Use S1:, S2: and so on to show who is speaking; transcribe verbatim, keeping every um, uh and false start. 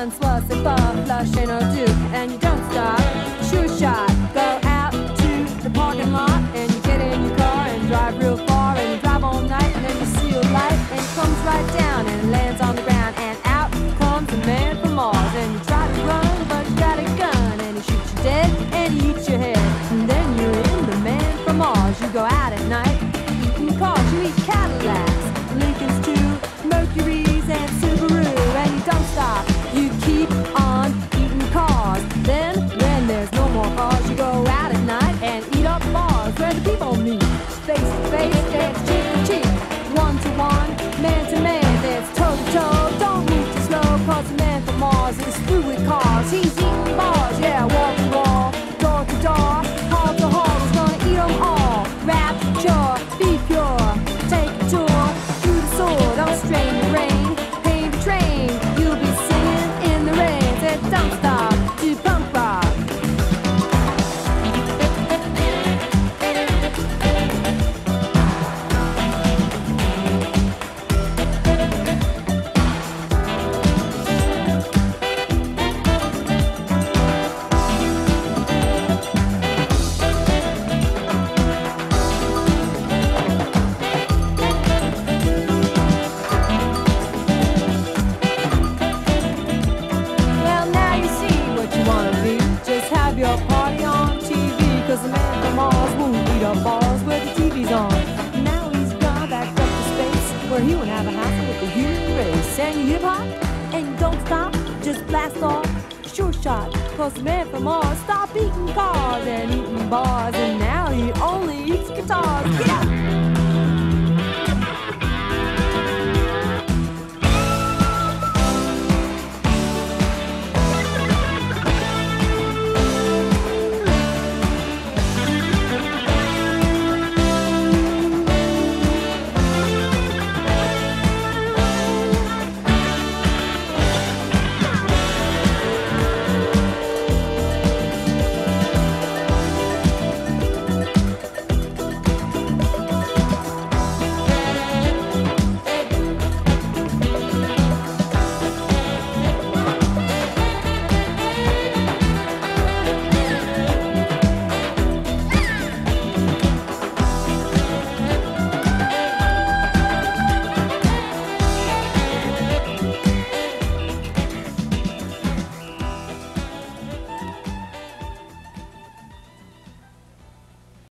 S1: fun, sluss and fun, flush ain't no do, and you don't stop. Sure shot, go out to the parking lot, and you get in your car and drive real far, and you drive all night, and then you see a light, and it comes right down and lands on the ground, and out comes a man from Mars, and you try to run, but you got a gun, and he shoots you dead, and he eats your head, and then you're in the man from Mars. You go out at night, eating cars, you eat Cadillacs, Lincolns too, Mercuries and Subaru, and you don't stop. You keep on eating cars. Then, when there's no more cars, you go out at night and eat up bars where the people meet. Face to face, dance cheek to cheek, one to one, man to man, dance toe to toe. Don't move too slow, cause the man from Mars is through with cars. He's eating bars, yeah, wall to wall, door to door, hall to hall. He's gonna eat them all. Rapture, be pure, take a tour through the sword, don't strain the rain, pain the train. You'll be singing in the rain, said don't stop, do punk rock. Your party on T V, cause the man from Mars won't eat up bars where the T V's on. Now he's gone back up to space, where he won't have a hassle with the human race. And you hip hop, and you don't stop, just blast off, sure shot. Cause the man from Mars stopped eating cars and eating bars, and now he only eats guitars. Get up!